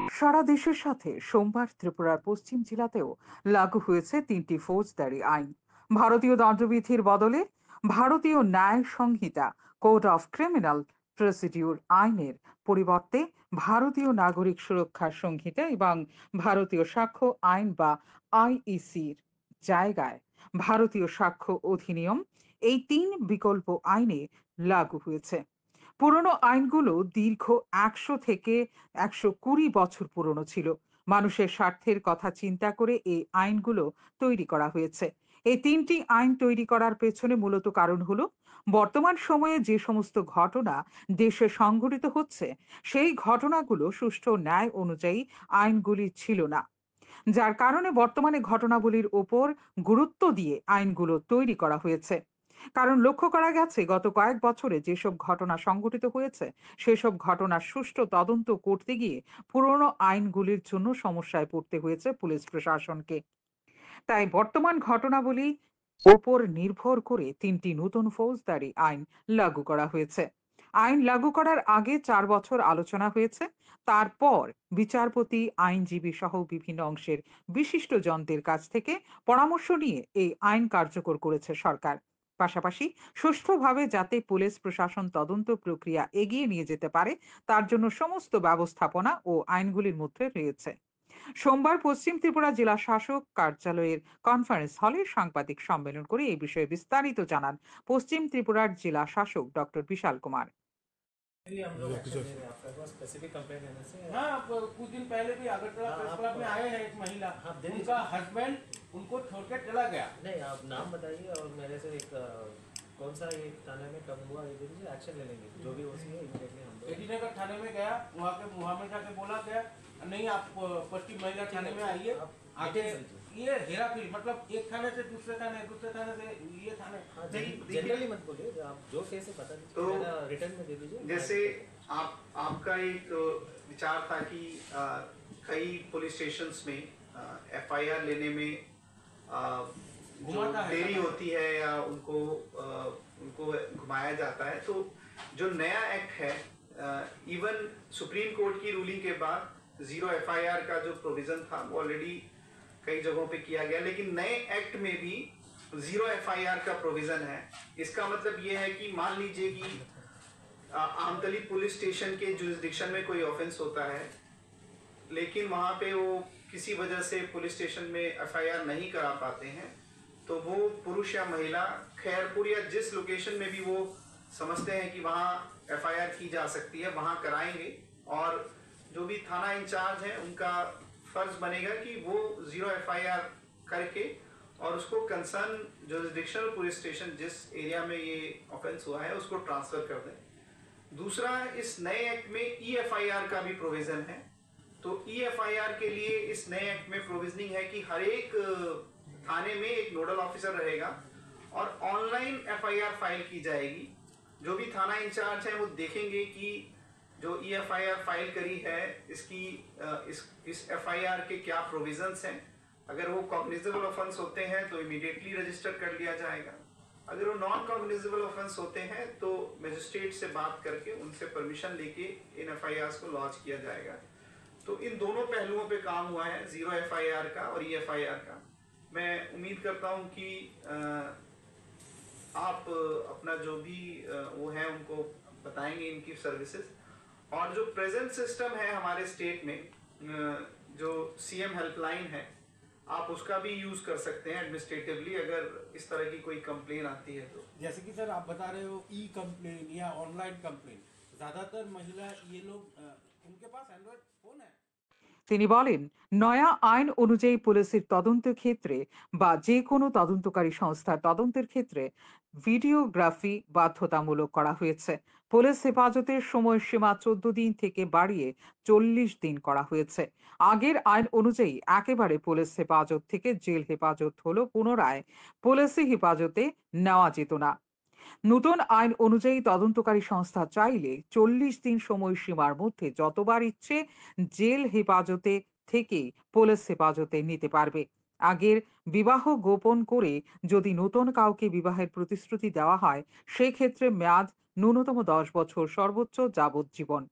সারা দেশের সাথে সোমবার ত্রিপুরার পশ্চিম জেলাতেও লাগু হয়েছে ৩টি ফৌজদারি আইন। ভারতীয় দণ্ডবিধির বদলে Bharatiya Nyaya Sanhita code of criminal procedure আইনের পরিবর্তে ভারতীয় নাগরিক সুরক্ষা সংহিতা এবং ভারতীয় সাক্ষ্য আইন বা আইইসির জায়গায় ভারতীয় সাক্ষ্য অধিনিয়ম, এই ৩ বিকল্প আইনে লাগু হয়েছে। পুরনো আইনগুলো দীর্ঘ ১০০ থেকে ১২০ বছর পুরনো ছিল। মানুষের স্বার্থের কথা চিন্তা করে এই আইনগুলো তৈরি করা হয়েছে। এই ৩টি আইন তৈরি করার পেছনে মূলত কারণ হলো বর্তমান সময়ে যে সমস্ত ঘটনা দেশে সংঘটিত হচ্ছে, সেই ঘটনাগুলো সুষ্ঠু ন্যায় অনুযায়ী আইনগুলি ছিল না। যার কারণে বর্তমানে ঘটনাবলীর ওপর গুরুত্ব দিয়ে আইনগুলো তৈরি করা হয়েছে। কারণ লক্ষ্য করা গেছে গত কয়েক বছরে যেসব ঘটনা সংঘটিত হয়েছে সেসব ঘটনার সুষ্ঠু তদন্ত করতে গিয়ে পুরনো আইনগুলির জন্য সমস্যায় পড়তে হয়েছে পুলিশ প্রশাসনকে। তাই বর্তমান ঘটনাবলী ওপর নির্ভর করে ৩টি নতুন ফৌজদারি আইন লাগু করা হয়েছে। আইন লাগু করার আগে ৪ বছর আলোচনা হয়েছে। তারপর বিচারপতি, আইনজীবী সহ বিভিন্ন অংশের বিশিষ্টজনদের কাছ থেকে পরামর্শ নিয়ে এই আইন কার্যকর করেছে সরকার। পাশাপাশি সুষ্ঠুভাবে যাতে পুলিশ প্রশাসন তদন্ত প্রক্রিয়া এগিয়ে নিয়ে যেতে পারে তার জন্য সমস্ত ব্যবস্থাপনা ও আইনগুলির মধ্যে রয়েছে। সোমবার পশ্চিম ত্রিপুরা জেলা শাসক কার্যালয়ের কনফারেন্স হলে সাংবাদিক সম্মেলন করে এই বিষয়ে বিস্তারিত জানান পশ্চিম ত্রিপুরার জেলা শাসক ডক্টর বিশাল कुमार। भी हम लोग एक्शन ले रहे हैं। आपका पास स्पेसिफिक कंप्लेंट है से? हाँ, कुछ दिन पहले भी अगरतला प्रेस क्लब में आए हैं एक महिला, उनका हस्बैंड उनको छोड़ के चला गया। नहीं, आप नाम बताइए और मेरे से एक कौन सा ये थाने में कब हुआ ये दीजिए, एक्शन ले लेंगे जो भी होती है इमीडिएटली हम लोग। एडी नगर थाने में गया, वहाँ में जाके बोला गया नहीं आप पश्चिम महिला थाने में आइए, आके ये हेरा फेरी मतलब एक थाने से दूसरे थाने से ये थाने। जनरली मत बोलिए, आप जो केस है बता दीजिए, तो रिटर्न में दे दीजिए। जैसे आपका एक विचार था कि कई पुलिस स्टेशंस में एफआईआर लेने में जो देरी होती है या उनको घुमाया जाता है, तो जो नया एक्ट है, इवन सुप्रीम कोर्ट की रूलिंग के बाद 0 एफआईआर का जो प्रोविजन था वो ऑलरेडी कई जगहों पे किया गया, लेकिन नए एक्ट में भी 0 एफआईआर का प्रोविजन है। इसका मतलब ये है कि मान लीजिए कि आमतली पुलिस स्टेशन के जुरिसडिक्शन में कोई ऑफेंस होता है, लेकिन वहाँ पे वो किसी वजह से पुलिस स्टेशन में एफआईआर नहीं करा पाते हैं, तो वो पुरुष या महिला खैरपुर या जिस लोकेशन में भी वो समझते हैं कि वहाँ एफआईआर की जा सकती है वहाँ कराएंगे, और जो भी थाना इंचार्ज है उनका फर्ज बनेगा कि वो 0 एफआईआर करके और उसको कंसर्न जुरिसडिक्शनल पुलिस स्टेशन जिस एरिया में ये ऑफेंस हुआ है उसको ट्रांसफर कर दें। दूसरा, इस नए एक्ट में ईएफआईआर का भी प्रोविजन है। तो ईएफआईआर के लिए इस नए एक्ट में प्रोविजनिंग है कि हर एक थाने में एक नोडल ऑफिसर रहेगा और ऑनलाइन एफआईआर फाइल की जाएगी। जो भी थाना इंचार्ज है वो देखेंगे कि जो ईएफआईआर फाइल करी है इस एफआईआर के क्या प्रोविजंस हैं। अगर वो कॉग्निजेबल ऑफेंस होते हैं तो इमीडिएटली रजिस्टर कर लिया जाएगा, अगर वो नॉन कॉग्निजेबल ऑफेंस होते हैं तो मजिस्ट्रेट से बात करके उनसे परमिशन लेके इन एफआईआर को लॉन्च किया जाएगा। तो इन दोनों पहलुओं पे काम हुआ है, 0 एफआईआर का और ईएफआईआर का। मैं उम्मीद करता हूँ कि आप अपना जो भी वो है उनको बताएंगे इनकी सर्विसेज, और जो प्रेजेंट सिस्टम है हमारे स्टेट में जो सीएम हेल्पलाइन है, आप उसका भी यूज कर सकते हैं एडमिनिस्ट्रेटिवली अगर इस तरह की कोई कंप्लेन आती है तो। जैसे कि सर आप बता रहे हो ई कंप्लेन या ऑनलाइन कंप्लेन, ज्यादातर महिला ये लोग उनके पास एंड्रॉइड फोन है। তিনি বলেন, নয়া আইন অনুযায়ী পুলিশের তদন্তের ক্ষেত্রে বা যে কোনো তদন্তকারী সংস্থার তদন্তের ক্ষেত্রে ভিডিওগ্রাফি বাধ্যতামূলক করা হয়েছে। পুলিশ হেফাজতের সময়সীমা 14 দিন থেকে বাড়িয়ে 40 দিন করা হয়েছে। আগের আইন অনুযায়ী একেবারে পুলিশ হেফাজত থেকে জেল হেফাজত হলো পুনরায় পুলিশি হেফাজতে নেওয়া যেত না। নতুন আইন অনুযায়ী তদন্তকারী সংস্থা চাইলে 40 দিন সময়সীমার মধ্যে যতবার ইচ্ছে জেল হেফাজতে থেকে পুলিশ হেফাজতে নিতে পারবে। আগের বিবাহ গোপন করে যদি নতুন কাউকে বিবাহের প্রতিশ্রুতি দেওয়া হয় সেক্ষেত্রে মেয়াদ ন্যূনতম 10 বছর, সর্বোচ্চ যাবজ্জীবন।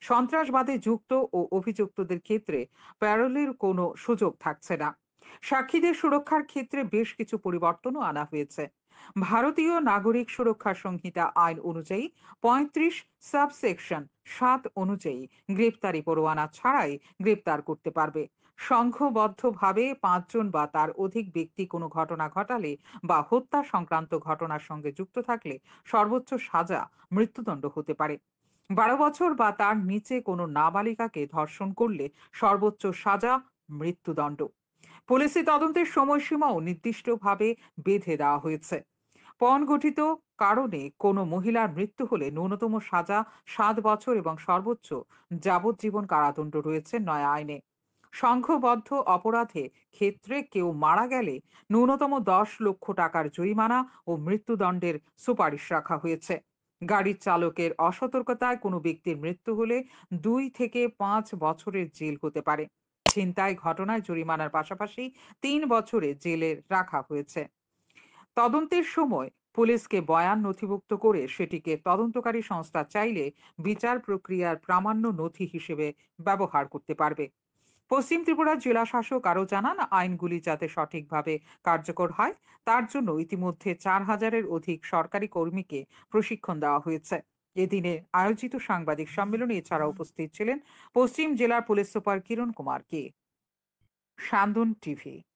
সন্ত্রাসবাদে যুক্ত ও অভিযুক্তদের ক্ষেত্রে প্যারোলের কোনো সুযোগ থাকছে না। সাক্ষীদের সুরক্ষার ক্ষেত্রে বেশ কিছু পরিবর্তনও আনা হয়েছে। ভারতীয় নাগরিক সুরক্ষা সংহিতা আইন অনুযায়ী ৩৫ সাবসেকশন ৭ অনুযায়ী গ্রেপ্তারি পরোয়ানা ছাড়াই গ্রেপ্তার করতে পারবে। সংঘবদ্ধভাবে ৫ জন বা তার অধিক ব্যক্তি কোনো ঘটনা ঘটালে বা হত্যা সংক্রান্ত ঘটনার সঙ্গে যুক্ত থাকলে সর্বোচ্চ সাজা মৃত্যুদণ্ড হতে পারে। ১২ বছর বা তার নিচে কোনো নাবালিকাকে ধর্ষণ করলে সর্বোচ্চ সাজা মৃত্যুদণ্ড। পুলিশি তদন্তের সময়সীমাও নির্দিষ্টভাবে বেঁধে দেওয়া হয়েছে। পণগঠিত কারণে কোনো মহিলার মৃত্যু হলে ন্যূনতম সাজা ৭ বছর এবং সর্বোচ্চ যাবজ্জীবন কারাদণ্ড রয়েছে নয়া আইনে। সংঘবদ্ধ অপরাধে ক্ষেত্রে কেউ মারা গেলে ন্যূনতম ১০ লক্ষ টাকার জরিমানা ও মৃত্যুদণ্ডের সুপারিশ রাখা হয়েছে। গাড়ির চালকের অসতর্কতায় কোনো ব্যক্তির মৃত্যু হলে ২ থেকে ৫ বছরের জেল হতে পারে। ছিনতাই ঘটনায় জরিমানার পাশাপাশি ৩ বছরে জেলে রাখা হয়েছে। তদন্তের সময় পুলিশকে বয়ান নথিভুক্ত করে সেটিকে তদন্তকারী সংস্থা চাইলে বিচার প্রক্রিয়ার প্রামাণ্য নথি হিসেবে ব্যবহার করতে পারবে। পশ্চিম ত্রিপুরার জেলা শাসক আরও জানান, আইনগুলি যাতে সঠিকভাবে কার্যকর হয় তার জন্য ইতিমধ্যে ৪,০০০-এর অধিক সরকারি কর্মীকে প্রশিক্ষণ দেওয়া হয়েছে। এদিনে আয়োজিত সাংবাদিক সম্মেলনে এছাড়া উপস্থিত ছিলেন পশ্চিম জেলার police super Kiran Kumar K. Sandan TV.